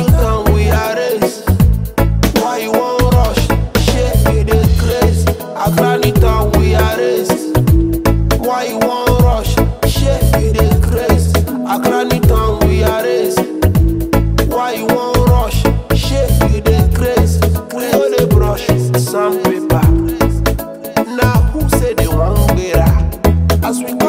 new town we arrest. Why you won't rush? Shit, you dey craze. Accra new town we arrest. Why you won't rush? Shit, you dey craze. Accra new town we arrest. Why you won't rush? Shit, you dey craze. We no dey brush sandpaper. Now who say they won't get her? As we